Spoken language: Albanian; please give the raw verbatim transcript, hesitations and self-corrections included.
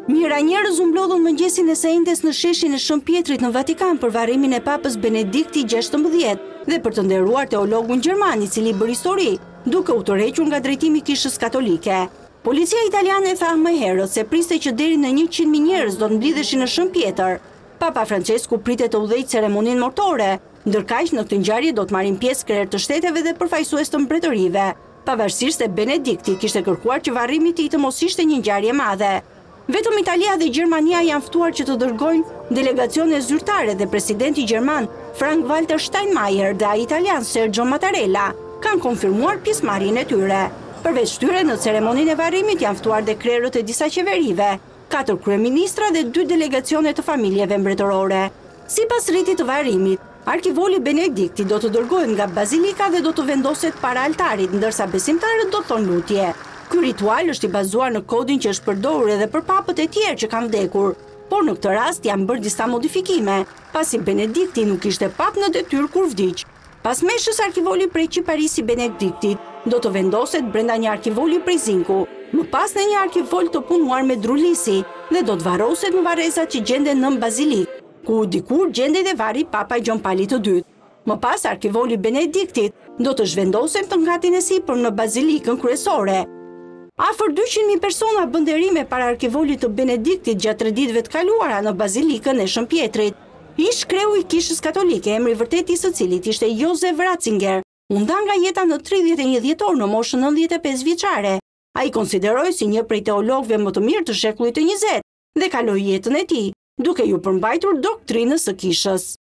Mira njerëz u mblodhën mëngjesin e së enjtes në sheshin e Shën Pjetrit në Vatikan për varrimin e Papës Benedikti gjashtëmbëdhjetë dhe për të nderuar teologun gjerman i cili bëri histori, duke u tërhequr nga drejtimi i Kishës Katolike. Policia italiane tha më herët se priste që deri në njëqind mijë njerëz do të mblidheshin në Shën Pjetër. Papa Francesku pritet të udhëheqë ceremoninë mortore, ndërkaq në këtë ngjarje do të marrin pjesë krerë të shteteve dhe përfaqësues të mbretërive, pavarësisht se Benedikti kishte kërkuar që varrimi i tij të mos ishte një ngjarje e madhe. Vetëm Italia dhe Gjermania janë ftuar që të dërgojnë delegacione zyrtare dhe presidenti gjerman Frank-Walter Steinmeier dhe ai italian Sergio Mattarella kanë konfirmuar pjesëmarrjen e tyre. Përveç tyre në ceremoninë e varrimit janë ftuar dhe krerët e disa qeverive, katër kryeministra dhe dy delegacione të familjeve mbretërore. Sipas ritit të varrimit, Arkivoli Benedikti do të dërgohet nga bazilika dhe do të vendoset para altarit, ndërsa besimtarët do të thonë lutje. Ky ritual është i bazuar në kodin që është përdorur edhe për papët e tjerë që kanë vdekur, por në këtë rast janë bërë disa modifikime, pasi Benedikti nuk ishte pap në detyrë kur vdiq. Pas meshës arkivoli prej Qiparisi Benediktit do të vendoset brenda një arkivoli prej Zinku, më pas në një arkivol të punuar me drulisi dhe do të varroset në varrezat që gjenden nën bazilik, ku dikur gjendej dhe vari Papa Gjon Pali të dytë. Më pas arkivoli Benediktit do të zhvendosen të ngatin e sipër në bazilikën kryesore. Afër dyqind mijë persona bën derime para arkivolit të Benediktit gjatë tre ditëve të kaluara në bazilikën e Shën Pjetrit. Ish kreu i Kishës Katolike, emri vërtet i së cilit ishte Josef Ratzinger, u nda nga jeta në tridhjetë e një dhjetor në moshën nëntëdhjetë e pesë vjeçare. Ai konsiderohej si një prej teologëve më të mirë të shekullit të njëzet dhe kaloi jetën e tij, duke ju përmbajtur doktrinës së Kishës.